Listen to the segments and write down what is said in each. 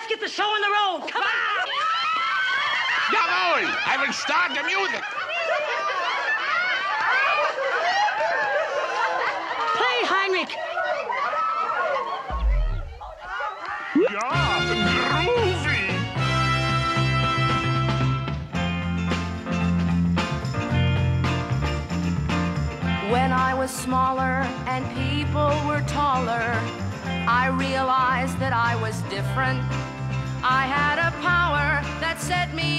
Let's get the show on the road. Come on! Jawohl! I will start the music. Play, Heinrich. Ja, groovy. When I was smaller and people were taller, I realized that I was different. I had a power that set me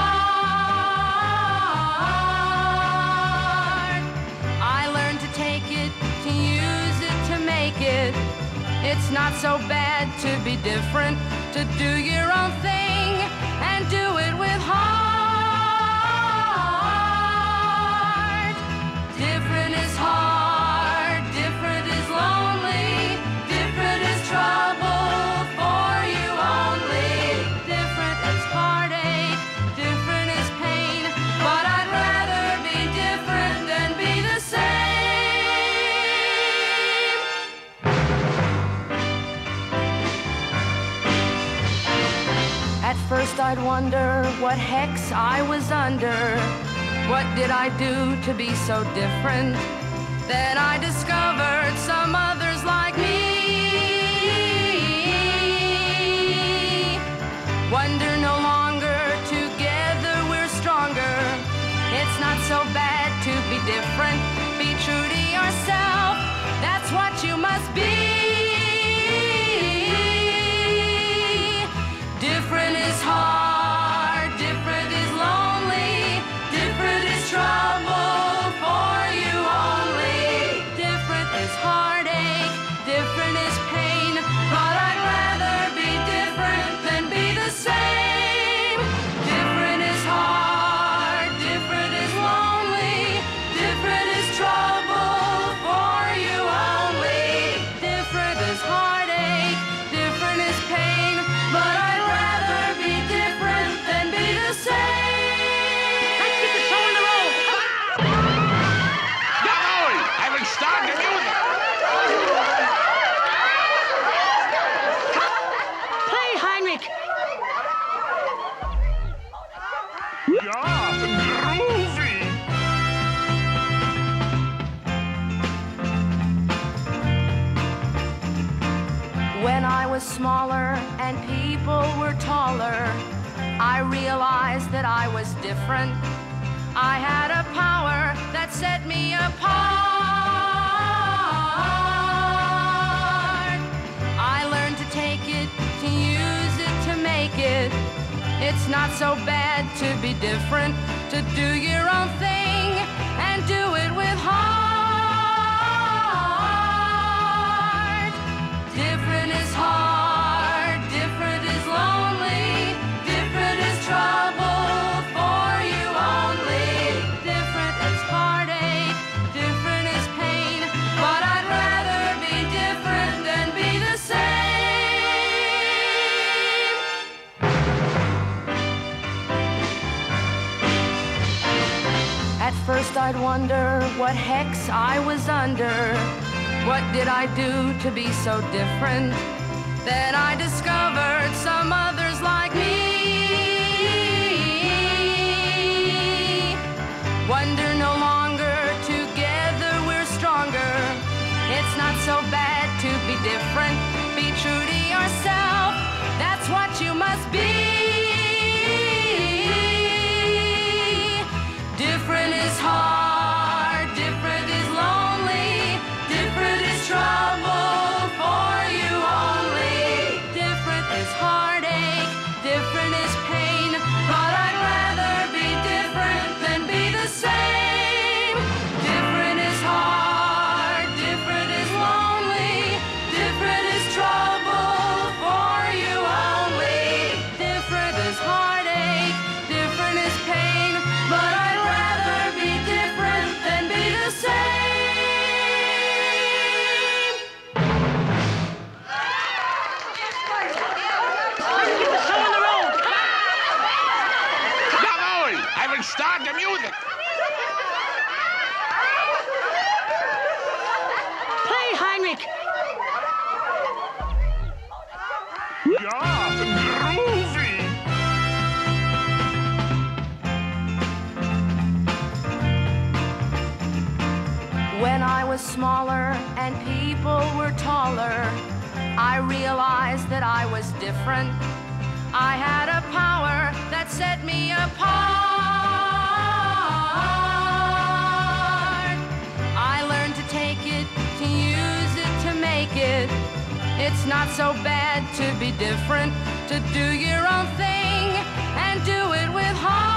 apart. I learned to take it, to use it, to make it. It's not so bad to be different, to do your own thing and do it with heart. Different is hard, different is lonely, different is trouble for you only. Different is heartache, different is pain, but I'd rather be different than be the same. At first I'd wonder what hex I was under. What did I do to be so different? Then I discovered some others like me. Wonder no longer, together we're stronger. It's not so bad to be different. Be true to yourself, that's what you must be. Different is hard, different is lonely, different is trouble for you only. Different is heartache, different is pain, but I'd rather be different than be the same. Different is hard, different is lonely, different is trouble for you only. Different is heartache, different is pain, but I'd rather be different than be the same. Let's get the show on the road. Come on! Jawohl! I will start the music. Play, Heinrich. Ja, groovy. When I was smaller and people were taller, I realized that I was different. I had a power that set me apart. I learned to take it, to use it, to make it. It's not so bad to be different, to do your own thing and do it with heart. Different is hard, different is lonely, different is trouble for you only. Different is heartache, different is pain, but I'd rather be different than be the same. At first I'd wonder what hex I was under. What did I do to be so different? Then I discovered some others like me. Wonder no longer, together we're stronger. It's not so bad to be different. Be true to yourself, that's what you must be. Different is hard, different is lonely, different is trouble for you only. Different is heartache, different is pain, but I'd rather be different than be the same. Different is hard, different is lonely, different is trouble for you only. Different is heartache, different is pain, but I'd rather be different than be the same. Let's get the show on the road. Come on! Jawohl! I will start the music. Play, Heinrich. Ja, was smaller and people were taller, I realized that I was different. I had a power that set me apart. I learned to take it, to use it, to make it. It's not so bad to be different, to do your own thing and do it with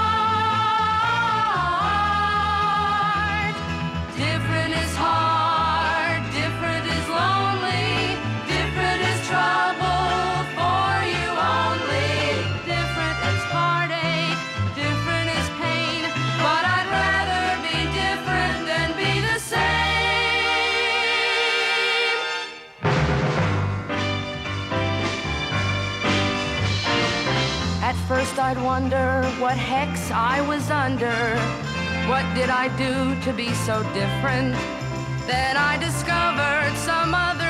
heart. Different is hard, different is lonely, different is trouble for you only. Different is heartache, different is pain, but I'd rather be different than be the same. At first I'd wonder what hex I was under. What did I do to be so different? Then I discovered some other